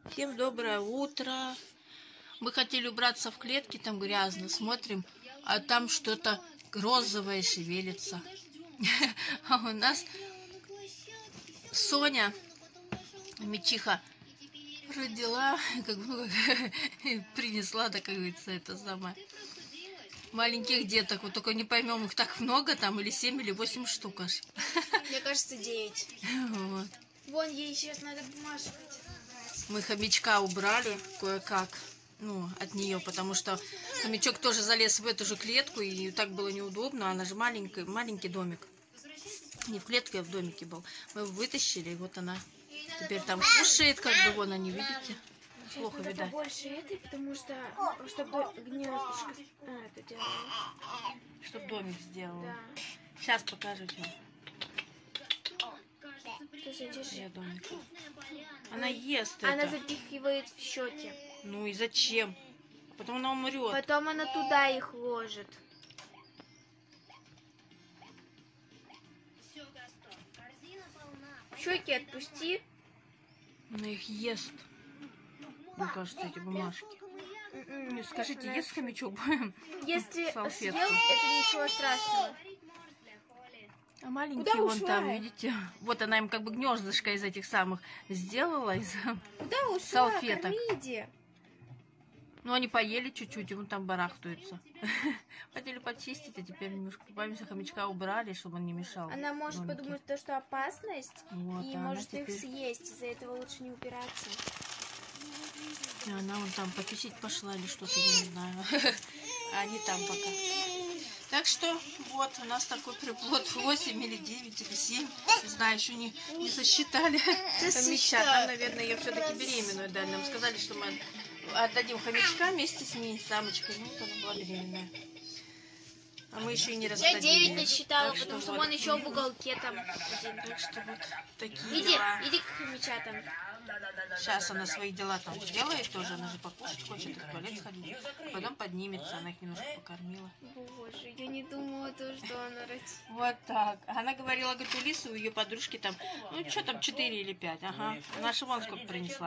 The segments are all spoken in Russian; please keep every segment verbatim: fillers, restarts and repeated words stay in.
Всем доброе утро. Мы хотели убраться в клетке, там грязно, смотрим, а там что-то розовое шевелится. А у нас Соня, мечиха, родила, как бы принесла, так как говорится, это самое. Маленьких деток, вот только не поймем, их так много там, или семь, или восемь штук аж. Мне кажется, девять. Вот. Вон, ей сейчас надо бумажку. Мы хомячка убрали кое-как, ну, от нее, потому что хомячок тоже залез в эту же клетку, и так было неудобно, она же маленький, маленький домик. Не в клетке, а в домике был. Мы его вытащили, и вот она теперь там кушает, как бы, вон они, видите? Плохо видать. Побольше этой, потому что, чтобы гнездышко а, это делала. Чтоб домик сделала. Да. Сейчас покажу тебе. Ты домик. Она ест Она это. запихивает в щеки. Ну и зачем? Потом она умрет. Потом она туда их ложит. Щеки отпусти. Она их ест. Мне кажется, эти бумажки. Не скажите, ест хомячок? Если Салфетку. съел, это ничего страшного. А маленький вон там, видите? Вот она им как бы гнездышко из этих самых сделала, из Куда ушла? салфеток. Кормите. Ну, они поели чуть-чуть, и вон там барахтаются. Хотели почистить, а теперь немножко купаемся, хомячка убрали, чтобы он не мешал. Она может домике. подумать, то, что опасность, Вот, и а может теперь... их съесть. Из-за этого лучше не убираться. А она вон там пописить пошла или что-то, я не знаю. А они там пока. Так что вот у нас такой приплод восемь или девять или семь. Не знаю, еще не, не засчитали. Хомяча. Там, наверное, ее все-таки беременную дали. Нам сказали, что мы отдадим хомячка вместе с ней, самочкой. Ну, вот она была беременная. А мы еще и не раздадим. Я девять насчитала, Так потому что что вот. вон еще в уголке там один. Так что вот такие Иди, дела. иди к хомячатам. Сейчас она свои дела там сделает тоже, она же покушать хочет, в туалет сходить. А потом поднимется, она их немножко покормила. Боже, я не думала то, что она родит. Вот так. Она говорила, говорит, у Лисы, у ее подружки там, ну что там, четыре или пять, ага. Наша вон сколько принесла.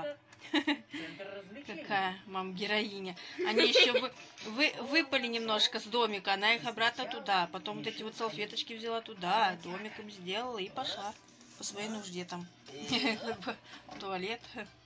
Какая, мам, героиня. Они еще вы, вы, выпали немножко с домика, она их обратно туда. Потом вот эти вот салфеточки взяла туда, домик им сделала и пошла по своей нужде там. В туалет.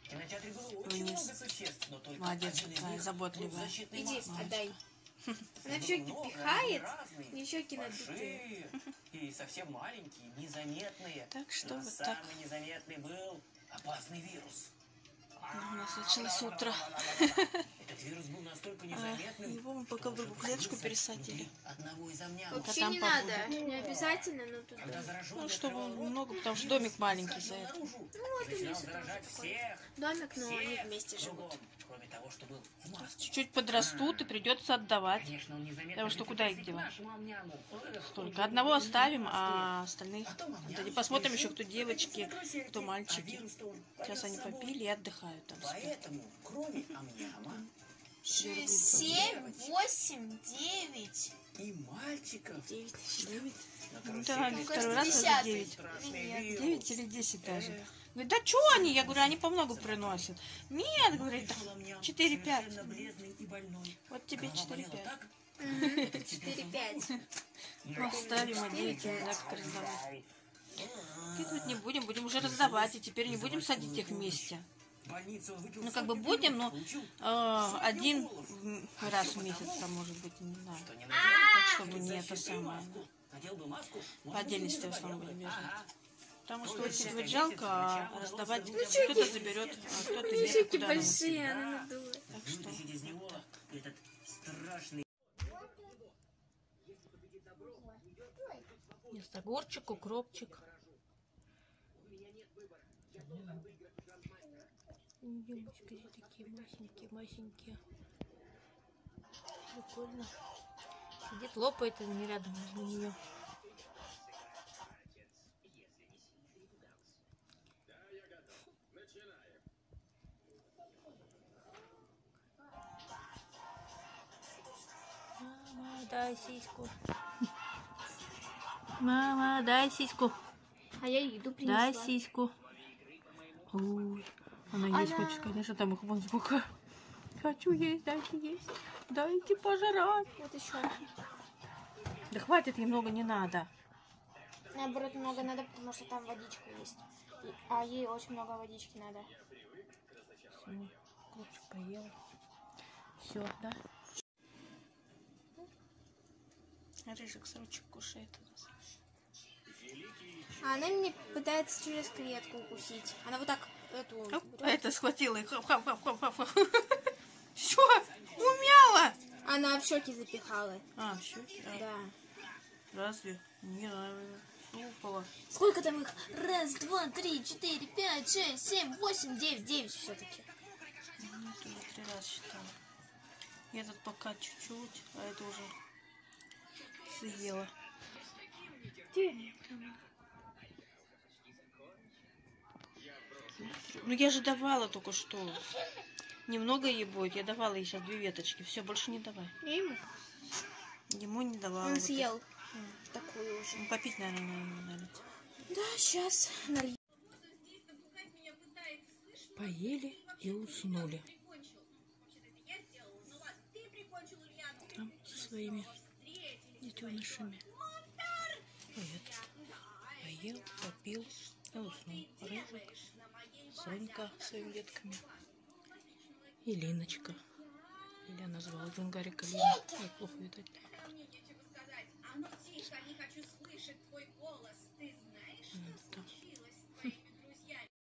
Вниз. Молодец, какая заботливая. Иди, отдай. Она в щеки пихает, и щеки надутые. И совсем маленькие, незаметные. Так что вот так. Самый незаметный был опасный вирус. У нас началось утро. Этот вирус был настолько А, незаметным, его мы пока в другую клеточку пересадили. одного из амнямов. Пока Вообще там не побудет. надо, не обязательно, но тут... Когда зараженный Ну, чтобы открывал рот, много, потому что домик маленький за это. Ну вот у начинал Лисы тоже заражать такой всех, домик, но они всех вместе живут. кругом, кроме того, что был в маске. Чуть-чуть подрастут и придется отдавать. Конечно, он незаметно Потому что куда их девать? нашему амняму. Только одного оставим, а остальных... Потом амням Тогда посмотрим еще, кто девочки, бросили, кто а мальчики. вирус-то он Сейчас они понес с собой. попили и отдыхают там. Спят. Поэтому, кроме амняма, Шесть, семь, восемь, девять. и мальчиков, Девять. Девять? на Ну карусели да, Мне второй кажется, раз уже десятый. девять. страшный Нет, вирус. Девять или десять даже. Говорит, да что они? Я говорю, они по много приносят. Нет, говорит, четыре-пять. Совершенно бледный и больной. Вот тебе Голова болела четыре-пять. так, Четыре-пять. Оставим, а девять нельзя как раздавать. Кидывать не будем, будем уже раздавать. И теперь не будем садить их вместе. в больнице он выпил Ну, как бы сотню будем, но получил э, один раз в месяц, там, может быть, не знаю. что не Так, чтобы не это самое. надел бы маску, По отдельности в основном будем держать. ага. Потому что выкидывать жалко, а раздавать кто-то заберет, а кто-то У нее нет. щеки Куда нам? большие, она надула. Так что Вытащить из него этот страшный есть огурчик, укропчик. Емочки такие масенькие, масенькие. Прикольно. Сидит, лопает, и не рядом возле нее. Мама, дай сиську. Мама, дай сиську. А я еду принесла. Дай сиську. Ой, Она есть Она- хочет, конечно, там их вон сколько. Хочу есть, дайте есть. Дайте пожрать. Вот еще. Да хватит, ей много не надо. Наоборот, много надо, потому что там водичка есть. И- А ей очень много водички надо. Всё, хлопчик поел. Все, да? Рыжик срочек кушает у нас. А она мне пытается через клетку укусить. Она вот так эту... Оп, а это схватила и хап-хап-хап-хап-хап. Все, умяла. Она в щеки запихала. А, все? Да. Разве? Не, упала. Сколько там их? Раз, два, три, четыре, пять, шесть, семь, восемь, девять, девять все-таки. Ну, это уже три раза считала. Этот пока чуть-чуть, а это уже съела. Ну я же давала только что. Немного ей будет. Я давала ей сейчас две веточки. Все, больше не давай. Я ему? Ему не давала. Он вот съел это. такую уже. Ну, попить, наверное, надо налить. Да, сейчас налью. Поели и уснули. Там со своими детенышами. Привет. Поел, попил и уснул. Рыжик, Сонька с своими детками. И Линочка. Или она звала Джунгарика Лина. Ой, плохо видать. Ко мне нечего сказать. А ну тихо, не хочу слышать твой голос.